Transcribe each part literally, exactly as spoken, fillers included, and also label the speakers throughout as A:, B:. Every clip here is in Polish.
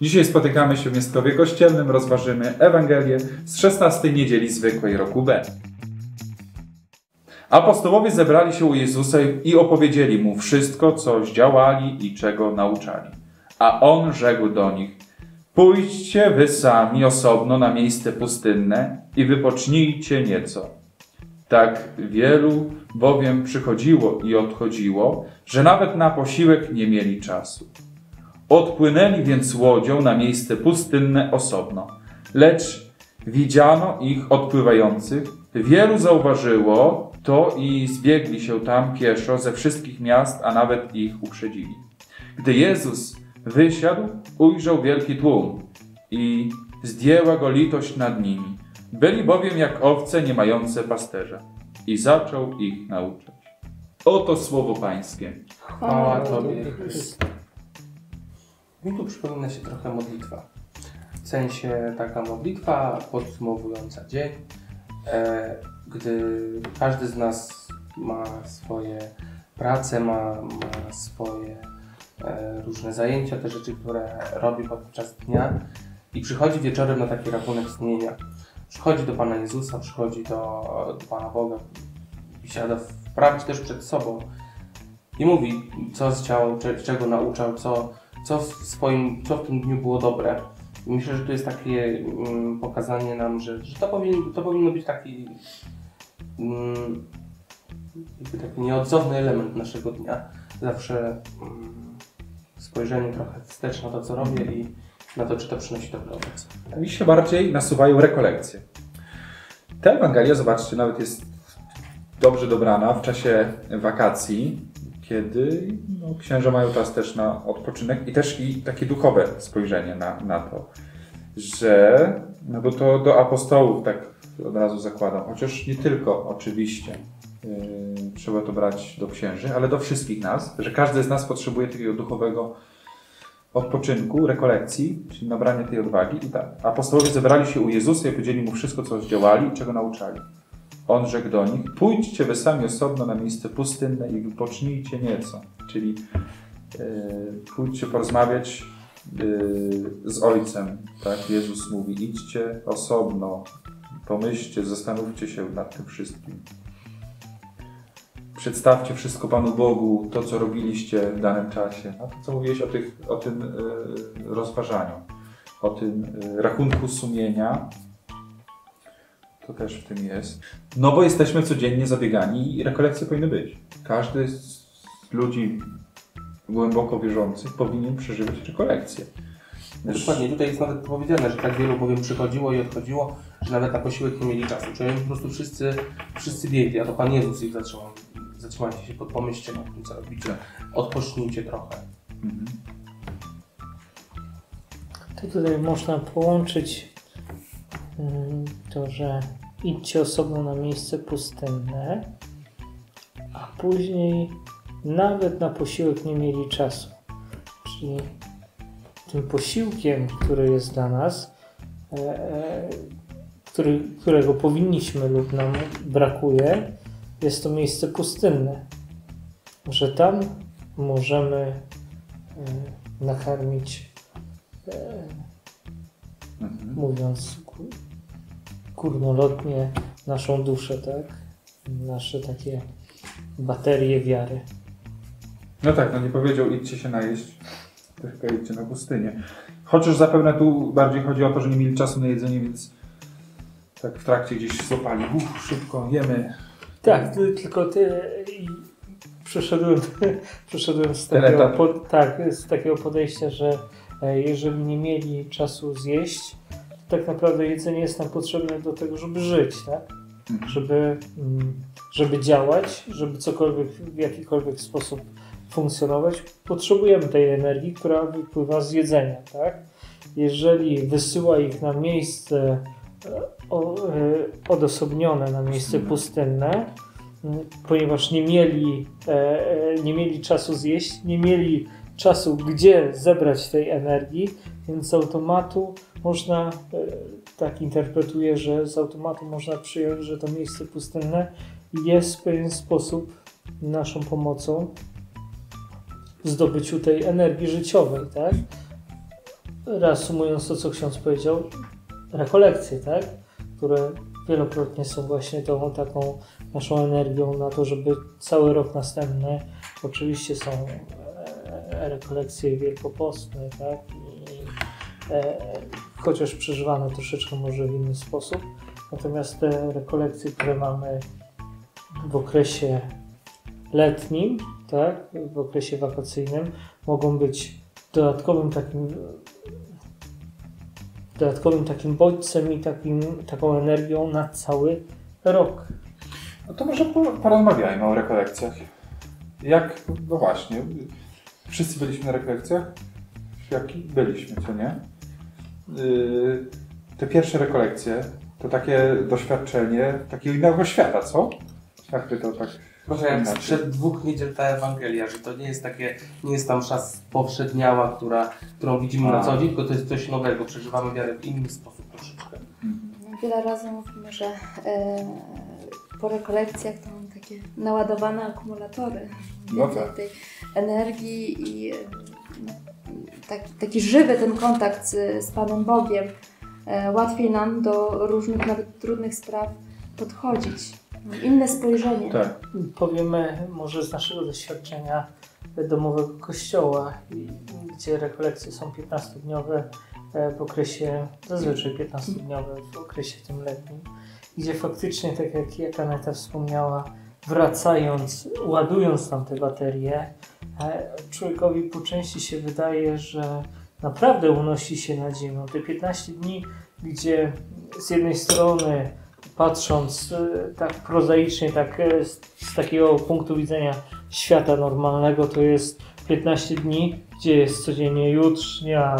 A: Dzisiaj spotykamy się w Miastkowie Kościelnym, rozważymy Ewangelię z szesnastej niedzieli zwykłej roku B. Apostołowie zebrali się u Jezusa i opowiedzieli Mu wszystko, co zdziałali i czego nauczali. A On rzekł do nich: pójdźcie wy sami osobno na miejsce pustynne i wypocznijcie nieco. Tak wielu bowiem przychodziło i odchodziło, że nawet na posiłek nie mieli czasu. Odpłynęli więc łodzią na miejsce pustynne osobno, lecz widziano ich odpływających. Wielu zauważyło to i zbiegli się tam pieszo ze wszystkich miast, a nawet ich uprzedzili. Gdy Jezus wysiadł, ujrzał wielki tłum i zdjęła go litość nad nimi. Byli bowiem jak owce nie mające pasterza. I zaczął ich nauczać. Oto słowo Pańskie.
B: Chwała Tobie, Chryste. Mi tu przypomina się trochę modlitwa. W sensie taka modlitwa podsumowująca dzień, e, gdy każdy z nas ma swoje prace, ma, ma swoje e, różne zajęcia, te rzeczy, które robi podczas dnia i przychodzi wieczorem na taki rachunek sumienia. Przychodzi do Pana Jezusa, przychodzi do, do Pana Boga i siada w prawdzie też przed sobą i mówi, co zdziałał, czego nauczał, co, co, w swoim, co w tym dniu było dobre. I myślę, że to jest takie um, pokazanie nam, że, że to, powinien, to powinno być taki, um, taki nieodzowny element naszego dnia. Zawsze um, spojrzenie trochę wstecz na to, co robię i na to, czy to przynosi dobre owoce.
A: Mi się bardziej nasuwają rekolekcje. Ta Ewangelia, zobaczcie, nawet jest dobrze dobrana w czasie wakacji, kiedy no, księża mają czas też na odpoczynek i też i takie duchowe spojrzenie na, na to, że, no bo to do apostołów tak od razu zakładam, chociaż nie tylko oczywiście yy, trzeba to brać do księży, ale do wszystkich nas, że każdy z nas potrzebuje takiego duchowego odpoczynku, rekolekcji, czyli nabrania tej odwagi. I tak, apostołowie zebrali się u Jezusa i powiedzieli Mu wszystko, co zdziałali i czego nauczali. On rzekł do nich: pójdźcie wy sami osobno na miejsce pustynne i wypocznijcie nieco. Czyli yy, pójdźcie porozmawiać yy, z Ojcem. Tak? Jezus mówi: idźcie osobno, pomyślcie, zastanówcie się nad tym wszystkim. Przedstawcie wszystko Panu Bogu, to co robiliście w danym czasie. A to co mówiłeś o, tych, o tym yy, rozważaniu, o tym yy, rachunku sumienia, to też w tym jest. No bo jesteśmy codziennie zabiegani i rekolekcje powinny być. Każdy z ludzi głęboko wierzących powinien przeżywać rekolekcje.
B: No dokładnie, tutaj jest nawet powiedziane, że tak wielu bowiem przychodziło i odchodziło, że nawet na posiłek nie mieli czasu. Czyli po prostu wszyscy, wszyscy biegli, a to Pan Jezus ich zatrzymał. Zatrzymajcie się, pomyślcie nad tym, co robicie. Odpocznijcie trochę. Mhm.
C: To tutaj można połączyć to, że idźcie osobno na miejsce pustynne, a później nawet na posiłek nie mieli czasu. Czyli tym posiłkiem, który jest dla nas, e, który, którego powinniśmy lub nam brakuje, jest to miejsce pustynne. Że tam możemy e, nakarmić, e, mhm. mówiąc górnolotnie, naszą duszę, tak? Nasze takie baterie wiary.
A: No tak, no nie powiedział idźcie się najeść, tylko idźcie na pustynię. Chociaż zapewne tu bardziej chodzi o to, że nie mieli czasu na jedzenie, więc tak w trakcie gdzieś złapali, uff, szybko jemy.
C: Tak, tylko ty i przeszedłem, przeszedłem z, takiego, po, tak, z takiego podejścia, że jeżeli nie mieli czasu zjeść, to tak naprawdę jedzenie jest nam potrzebne do tego, żeby żyć, tak? Mhm. Żeby, żeby działać, żeby cokolwiek, w jakikolwiek sposób funkcjonować, potrzebujemy tej energii, która wypływa z jedzenia, tak? Jeżeli wysyła ich na miejsce odosobnione, na miejsce pustynne, ponieważ nie mieli, nie mieli czasu zjeść, nie mieli czasu, gdzie zebrać tej energii, więc z automatu można, tak interpretuję, że z automatu można przyjąć, że to miejsce pustynne jest w pewien sposób naszą pomocą w zdobyciu tej energii życiowej, tak? reasumując to, co ksiądz powiedział, rekolekcje, tak? Które wielokrotnie są właśnie tą taką naszą energią na to, żeby cały rok następny, oczywiście są rekolekcje wielkopostne, tak? I, e, chociaż przeżywane troszeczkę może w inny sposób. Natomiast te rekolekcje, które mamy w okresie letnim, tak? W okresie wakacyjnym, mogą być dodatkowym takim dodatkowym takim bodźcem i takim, taką energią na cały rok.
A: No to może porozmawiajmy o rekolekcjach. Jak, no właśnie, wszyscy byliśmy na rekolekcjach? Jaki byliśmy, co nie? Yy, te pierwsze rekolekcje to takie doświadczenie takiego innego świata, co? Jak ty to tak...
B: Może jak sprzed dwóch niedziel ta Ewangelia, że to nie jest takie, nie jest tam msza powszedniała, która, którą widzimy na co dzień, tylko to jest coś nowego, przeżywamy wiarę w inny sposób troszeczkę.
D: Wiele razy mówimy, że e, po rekolekcjach to mam takie naładowane akumulatory
A: no tak.
D: tej energii i e, taki, taki żywy ten kontakt z, z Panem Bogiem. E, łatwiej nam do różnych, nawet trudnych spraw podchodzić. Inne spojrzenie.
A: Tak.
C: Powiemy może z naszego doświadczenia domowego kościoła, gdzie rekolekcje są piętnastodniowe w okresie, zazwyczaj piętnastodniowe w okresie tym letnim, gdzie faktycznie, tak jak, jak Aneta wspomniała, wracając, ładując tam te baterie, człowiekowi po części się wydaje, że naprawdę unosi się nad ziemią. Te piętnaście dni, gdzie z jednej strony patrząc tak prozaicznie, tak z, z takiego punktu widzenia świata normalnego, to jest piętnaście dni, gdzie jest codziennie jutrznia.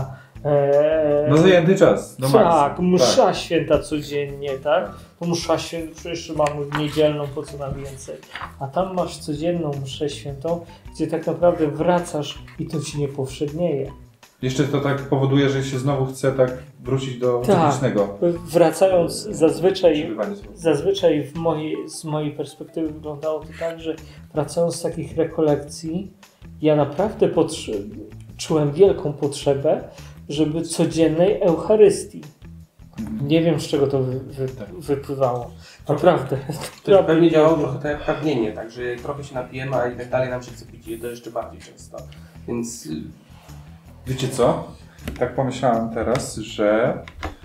C: E,
A: no zajęty czas. Do
C: tak, msza
A: tak.
C: święta codziennie, tak? To msza święta, przecież mamy w niedzielną, po co nam więcej. A tam masz codzienną mszę świętą, gdzie tak naprawdę wracasz i to ci nie powszednieje.
A: Jeszcze to tak powoduje, że się znowu chce tak wrócić do
C: tak.
A: technicznego.
C: Wracając, zazwyczaj, zazwyczaj w mojej, z mojej perspektywy wyglądało to tak, że wracając z takich rekolekcji, ja naprawdę potrze- czułem wielką potrzebę, żeby codziennej Eucharystii. Mhm. Nie wiem, z czego to wy, wy, wypływało. Naprawdę.
B: To pewnie działało trochę tak jak pragnienie, także trochę się napijemy, a i tak dalej nam się chce pić, to jeszcze bardziej często. Więc...
A: Wiecie co? Tak pomyślałem teraz, że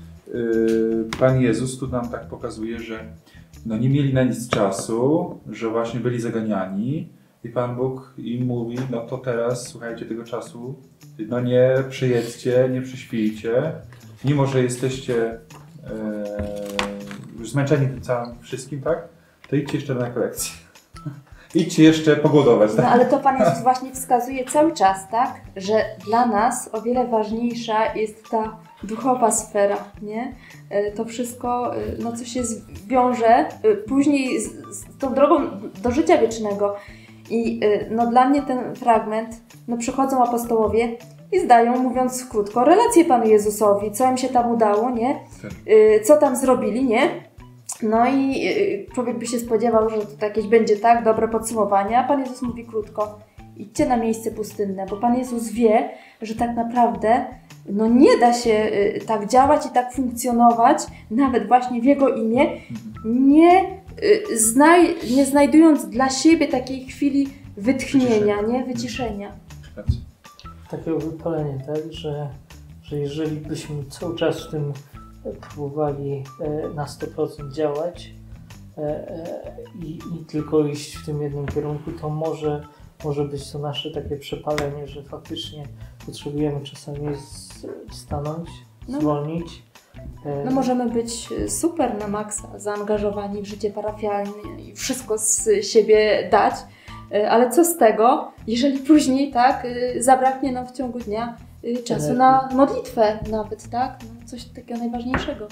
A: yy, Pan Jezus tu nam tak pokazuje, że no nie mieli na nic czasu, że właśnie byli zaganiani i Pan Bóg im mówi, no to teraz słuchajcie tego czasu, no nie przyjedźcie, nie przyśpijcie, mimo że jesteście yy, już zmęczeni tym całym wszystkim, tak? To idźcie jeszcze na rekolekcję. Idźcie jeszcze pogłodować. Tak?
D: No ale to Pan Jezus właśnie wskazuje cały czas, tak? Że dla nas o wiele ważniejsza jest ta duchowa sfera, nie? To wszystko, no co się wiąże później z, z tą drogą do życia wiecznego. I no dla mnie ten fragment, no przychodzą apostołowie i zdają, mówiąc krótko, relację Panu Jezusowi, co im się tam udało, nie? Co tam zrobili, nie? No i człowiek by się spodziewał, że to jakieś będzie tak dobre podsumowanie, a Pan Jezus mówi krótko, idźcie na miejsce pustynne, bo Pan Jezus wie, że tak naprawdę no nie da się tak działać i tak funkcjonować, nawet właśnie w Jego imię, nie, znaj, nie znajdując dla siebie takiej chwili wytchnienia, nie? Wyciszenia.
C: Takiego wypalenia, tak, że, że jeżeli byśmy cały czas w tym próbowali na sto procent działać i, i tylko iść w tym jednym kierunku, to może, może być to nasze takie przepalenie, że faktycznie potrzebujemy czasami z, stanąć,
D: no.
C: zwolnić.
D: No możemy być super na maksa zaangażowani w życie parafialne i wszystko z siebie dać, ale co z tego, jeżeli później tak zabraknie nam w ciągu dnia czasu na modlitwę nawet, tak? No, coś takiego najważniejszego.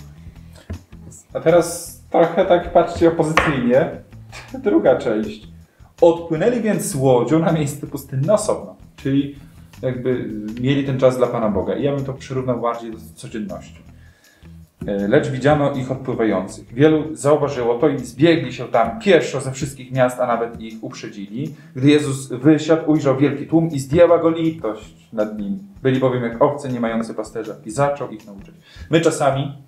A: A teraz trochę tak patrzcie opozycyjnie. Druga część. Odpłynęli więc łodzią na miejsce pustynne osobno. Czyli jakby mieli ten czas dla Pana Boga. I ja bym to przyrównał bardziej do codzienności. Lecz widziano ich odpływających. Wielu zauważyło to i zbiegli się tam pieszo ze wszystkich miast, a nawet ich uprzedzili. Gdy Jezus wysiadł, ujrzał wielki tłum i zdjęła go litość nad nimi. Byli bowiem jak owce nie mające pasterza i zaczął ich nauczyć. My czasami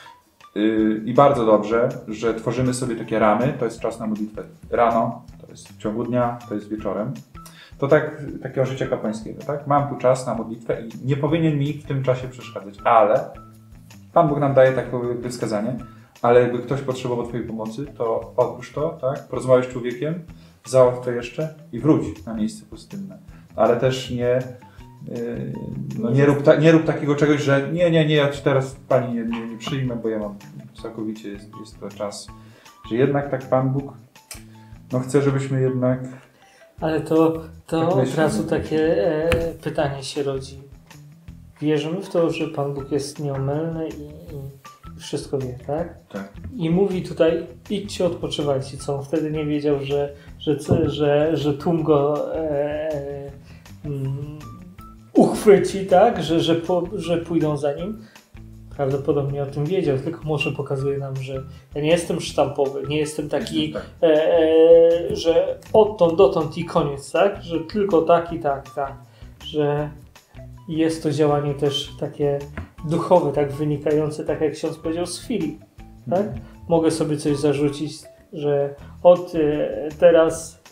A: yy, i bardzo dobrze, że tworzymy sobie takie ramy, to jest czas na modlitwę rano, to jest w ciągu dnia, to jest wieczorem. To tak, takiego życia kapłańskiego, tak? Mam tu czas na modlitwę i nie powinien mi w tym czasie przeszkadzać, ale Pan Bóg nam daje takie jakby wskazanie, ale jakby ktoś potrzebował Twojej pomocy, to odłóż to, tak? Porozmawiaj z człowiekiem, załatw to jeszcze i wróć na miejsce pustynne. Ale też nie, yy, no nie, rób ta, nie rób takiego czegoś, że nie, nie, nie, ja Ci teraz Pani nie, nie, nie przyjmę, bo ja mam całkowicie, jest, jest to czas, że jednak tak Pan Bóg no chce, żebyśmy jednak...
C: Ale to, to
A: Tak
C: od
A: myślę.
C: razu takie e, pytanie się rodzi. Wierzymy w to, że Pan Bóg jest nieomylny i, i wszystko wie, tak?
A: Tak.
C: I mówi tutaj, idźcie, odpoczywajcie. Co on wtedy nie wiedział, że, że, że, że, że tłum go e, mm, uchwyci, tak? Że, że, po, że pójdą za nim. Prawdopodobnie o tym wiedział, tylko może pokazuje nam, że ja nie jestem sztampowy, nie jestem taki,
A: Tak.
C: e, e, że odtąd, dotąd i koniec, tak? Że tylko tak i tak, tak. Że jest to działanie też takie duchowe, tak wynikające, tak jak ksiądz powiedział, z chwili, tak? Mogę sobie coś zarzucić, że od e, teraz,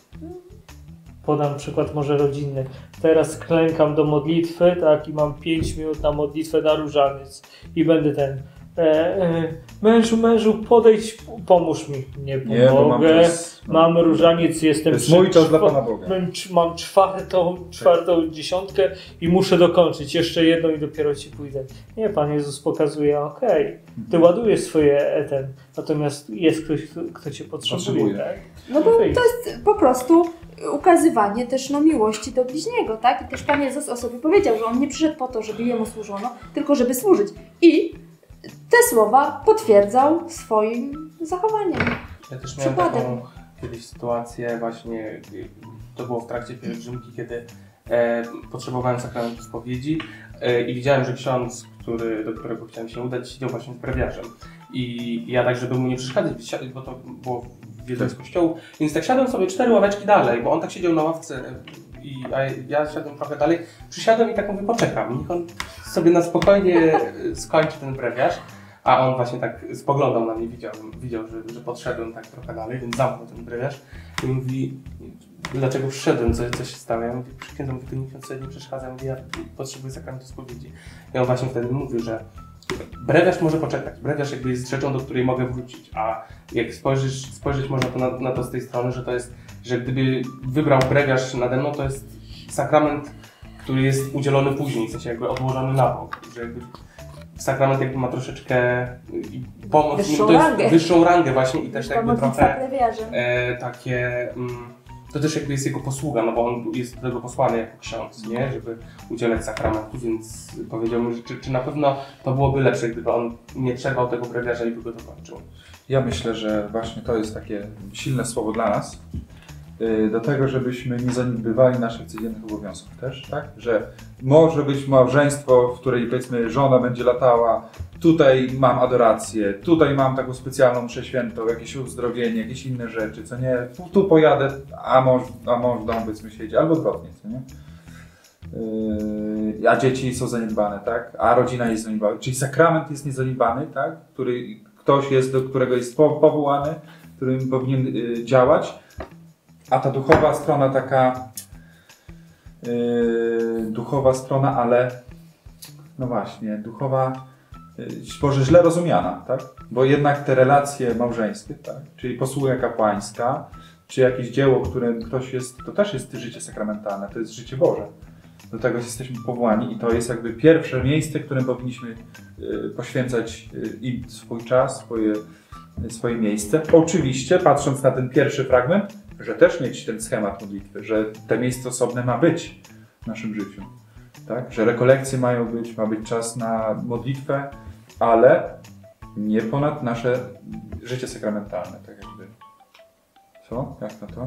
C: podam przykład może rodzinny, teraz klękam do modlitwy, tak, i mam pięć minut na modlitwę na różaniec i będę ten e, e, mężu, mężu, podejdź, pomóż mi. Nie
A: Nie, bo mam,
C: pomogę,
A: czas, no.
C: mam różaniec, jestem
A: To jest mój czas dla
C: czwa-
A: Pana Boga.
C: mam, mam czwartą, czwartą dziesiątkę i muszę dokończyć jeszcze jedną i dopiero ci pójdę. Nie, Pan Jezus pokazuje, okej, okay, ty ładujesz swoje ten, natomiast jest ktoś, kto, kto cię potrzebuje,
A: Potrzebuje.
C: tak?
D: No bo to jest po prostu ukazywanie też no, miłości do bliźniego, tak? I też Pan Jezus o sobie powiedział, że On nie przyszedł po to, żeby Jemu służono, tylko żeby służyć. I te słowa potwierdzał swoim zachowaniem.
B: Ja też miałem
D: Przykładem.
B: taką kiedyś sytuację właśnie, to było w trakcie pielgrzymki, kiedy e, potrzebowałem sakramentu spowiedzi e, i widziałem, że ksiądz, który, do którego chciałem się udać, siedział właśnie z brewiarzem. I ja tak, żeby mu nie przeszkadzać, bo to było w jednym z kościołów, więc tak siadłem sobie cztery ławeczki dalej, bo on tak siedział na ławce, i, a ja siadłem trochę dalej, przysiadłem i tak mówię, poczekam, niech on sobie na spokojnie skończy ten brewiarz. A on właśnie tak spoglądał na mnie, widział, widział że, że podszedłem tak trochę dalej, więc zamknął ten brewiarz i mówi, dlaczego przyszedłem, co, co się stało? Ja mówię, przy księdzu, mówię, nikt sobie nie przeszkadza, mówię, ja potrzebuję sakramentu spowiedzi. I on właśnie wtedy mówił, że brewiarz może poczekać, brewiarz jakby jest rzeczą, do której mogę wrócić, a jak spojrzysz, spojrzeć można to na, na to z tej strony, że to jest, że gdyby wybrał brewiarz nade mną, to jest sakrament, który jest udzielony później, w sensie jakby odłożony na bok, że jakby sakrament jakby ma troszeczkę pomoc,
D: Wyższą
B: to jest
D: rangę.
B: wyższą rangę właśnie i też
D: Ta
B: jakby
D: modlitwa
B: trochę
D: plewiarzem.
B: e, takie, mm, to też jakby jest jego posługa, no bo on jest do tego posłany jako ksiądz, nie, żeby udzielać sakramentu, więc powiedział mi, że czy, czy na pewno to byłoby lepsze, gdyby on nie przerwał tego brewiarza i by go dokończył.
A: Ja myślę, że właśnie to jest takie silne słowo dla nas, do tego, żebyśmy nie zaniedbywali naszych codziennych obowiązków też, tak? Że może być małżeństwo, w której powiedzmy żona będzie latała, tutaj mam adorację, tutaj mam taką specjalną mszę świętą, jakieś uzdrowienie, jakieś inne rzeczy, co nie? Tu, tu pojadę, a mąż, a mąż w domu powiedzmy siedzi, albo odwrotnie, co nie? Yy, a dzieci są zaniedbane, tak? A rodzina jest zaniedbana, czyli sakrament jest niezaniedbany, tak? Który ktoś jest, do którego jest powołany, którym powinien yy, działać. A ta duchowa strona taka, yy, duchowa strona, ale no właśnie, duchowa, yy, może źle rozumiana, tak? Bo jednak te relacje małżeńskie, tak? Czyli posługa kapłańska, czy jakieś dzieło, którym ktoś jest, to też jest życie sakramentalne, to jest życie Boże. Do tego jesteśmy powołani i to jest jakby pierwsze miejsce, którym powinniśmy yy, poświęcać yy, im swój czas, swoje, yy, swoje miejsce. Oczywiście, patrząc na ten pierwszy fragment, że też mieć ten schemat modlitwy, że te miejsce osobne ma być w naszym życiu, tak? Że rekolekcje mają być, ma być czas na modlitwę, ale nie ponad nasze życie sakramentalne, tak jakby. Co? Jak na to?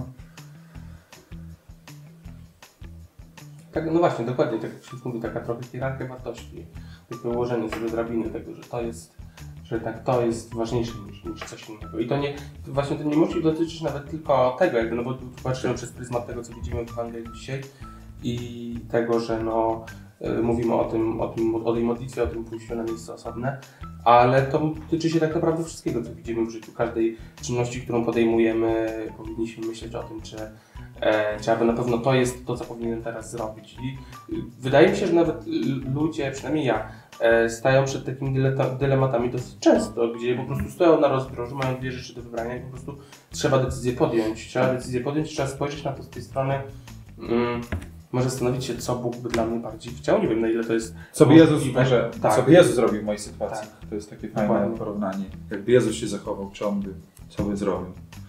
B: Tak, no właśnie, dokładnie, tak jak się mówi, taka trochę hierarchia wartości, takie ułożenie sobie drabiny tego, że to jest że jednak to jest ważniejsze niż, niż coś innego. I to nie, właśnie to nie musi dotyczyć nawet tylko tego, jakby, no bo tu patrzymy przez pryzmat tego, co widzimy w Ewangelii dzisiaj i tego, że no, y, mówimy o tym, o tym, o tej modlitwie, o tym pójściu na miejsce osobne, ale to dotyczy się tak naprawdę wszystkiego, co widzimy w życiu. Każdej czynności, którą podejmujemy, powinniśmy myśleć o tym, czy, e, czy aby na pewno to jest to, co powinienem teraz zrobić. I y, wydaje mi się, że nawet y, ludzie, przynajmniej ja, e, stają przed takimi dyleta, dylematami dosyć często, gdzie po prostu stoją na rozdrożu, mają dwie rzeczy do wybrania i po prostu trzeba decyzję podjąć. Trzeba decyzję podjąć, trzeba spojrzeć na to z tej strony, mm, może zastanowić się, co Bóg by dla mnie bardziej chciał. Nie wiem, na ile to jest
A: Co by Jezus,
B: możliwe.
A: może,
B: Tak.
A: co by Jezus zrobił w mojej sytuacji?
B: Tak.
A: To jest takie fajne
B: Dokładnie.
A: porównanie. Jakby Jezus się zachował, czy On by, co by zrobił?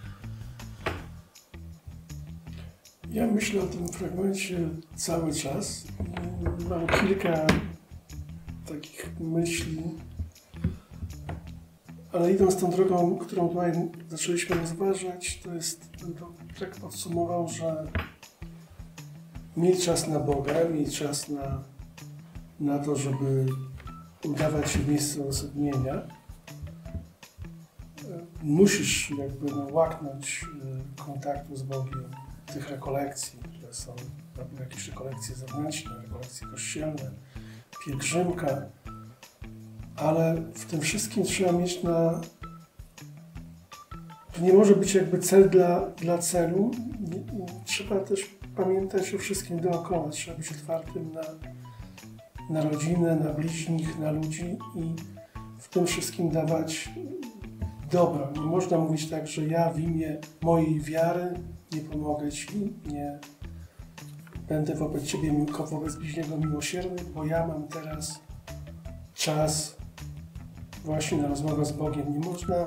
E: Ja myślę o tym fragmencie cały czas. Mam kilka takich myśli, ale idąc tą drogą, którą tutaj zaczęliśmy rozważać, to jest, bym to tak podsumował, że mieć czas na Boga, mieć czas na, na to, żeby udawać się w miejsce odosobnienia. Musisz jakby no, łaknąć kontaktu z Bogiem, tych rekolekcji, które są jakieś rekolekcje zewnętrzne, rekolekcje kościelne, pielgrzymka, ale w tym wszystkim trzeba mieć na... To nie może być jakby cel dla, dla celu. Trzeba też pamiętać o wszystkim dookoła. Trzeba być otwartym na, na rodzinę, na bliźnich, na ludzi i w tym wszystkim dawać dobro. Nie można mówić tak, że ja w imię mojej wiary nie pomogę Ci, nie będę wobec Ciebie, wobec bliźniego miłosierny, bo ja mam teraz czas właśnie na rozmowę z Bogiem. Nie można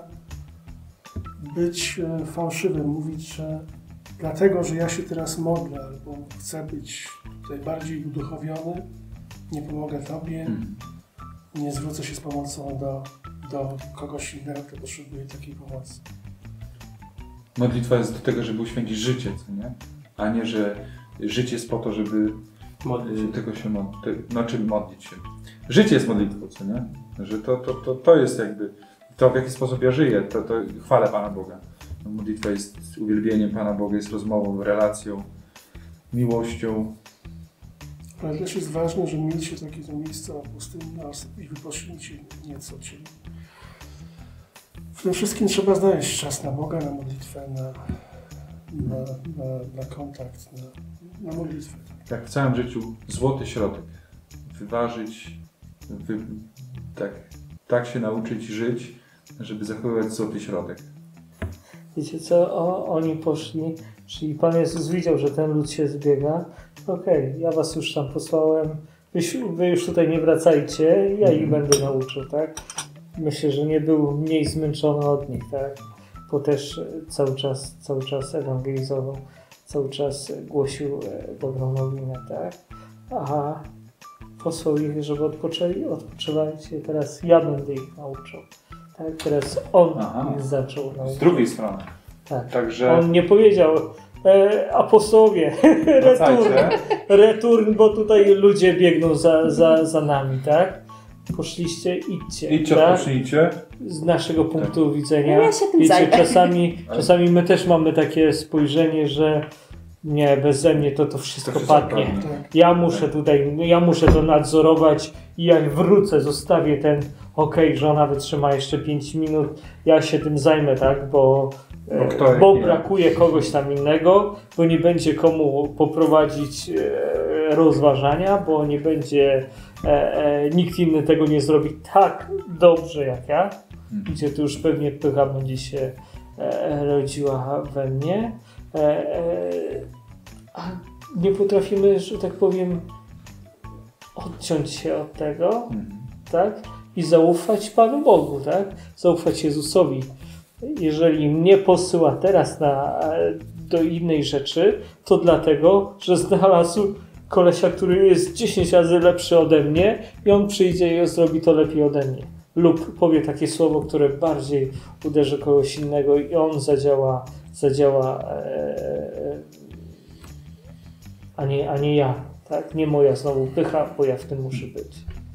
E: być fałszywym, mówić, że dlatego, że ja się teraz modlę albo chcę być tutaj bardziej uduchowiony, nie pomogę Tobie, hmm. nie zwrócę się z pomocą do, do kogoś innego, kto potrzebuje takiej pomocy.
A: Modlitwa jest do tego, żeby uświęcić życie, co nie? A nie, że życie jest po to, żeby modlić się. Tylko się modlić. Znaczy modlić się. Życie jest modlitwą, co nie? Że to, to, to, to jest jakby to, w jaki sposób ja żyję, to, to chwalę Pana Boga. Modlitwa jest uwielbieniem Pana Boga, jest rozmową, relacją, miłością.
E: Ale też jest ważne, że mieliście takie to miejsce pustynne i wypoczyncie nieco, czyli w tym wszystkim trzeba znaleźć czas na Boga, na modlitwę, na, na, na, na kontakt, na, na modlitwę.
A: Tak, w całym życiu złoty środek. Wyważyć, wy, tak, tak się nauczyć żyć, żeby zachowywać złoty środek.
C: Wiecie co, o, oni poszli, czyli Pan Jezus widział, że ten lud się zbiega. Okej, okay, ja was już tam posłałem, wy, wy już tutaj nie wracajcie, ja ich będę nauczył, tak? Myślę, że nie był mniej zmęczony od nich, tak? Bo też cały czas, cały czas ewangelizował, cały czas głosił dobrą nowinę, tak? Aha, posłał ich, żeby odpoczęli, odpoczywajcie, teraz ja będę ich nauczył. Tak, teraz on Aha. ich zaczął nauczyć.
A: Z drugiej strony.
C: Tak.
A: Także...
C: On nie powiedział, e, apostołowie, return, return, bo tutaj ludzie biegną za, za, za nami, tak? Poszliście, idźcie.
A: Idźcie,
C: tak?
A: pocznijcie.
C: Z naszego punktu tak. widzenia,
D: ja się tym
C: wiecie,
D: zajmę.
C: czasami, czasami my też mamy takie spojrzenie, że nie, beze mnie to to wszystko to padnie. Tak. Ja muszę tutaj, ja muszę to nadzorować i jak wrócę, zostawię ten, okej, okay, żona wytrzyma jeszcze pięć minut, ja się tym zajmę, tak, bo,
A: bo, kto,
C: bo brakuje kogoś tam innego, bo nie będzie komu poprowadzić e, rozważania, bo nie będzie, e, e, nikt inny tego nie zrobi tak dobrze jak ja, hmm. gdzie tu już pewnie pycha będzie się e, rodziła we mnie. E, e, a nie potrafimy, że tak powiem, odciąć się od tego, hmm. tak? I zaufać Panu Bogu, tak? Zaufać Jezusowi. Jeżeli mnie posyła teraz na, do innej rzeczy, to dlatego, że znalazł kolesia, który jest dziesięć razy lepszy ode mnie i on przyjdzie i zrobi to lepiej ode mnie. Lub powie takie słowo, które bardziej uderzy kogoś innego i on zadziała, zadziała e, a, nie, a nie ja. Tak? Nie moja znowu pycha, bo ja w tym muszę być.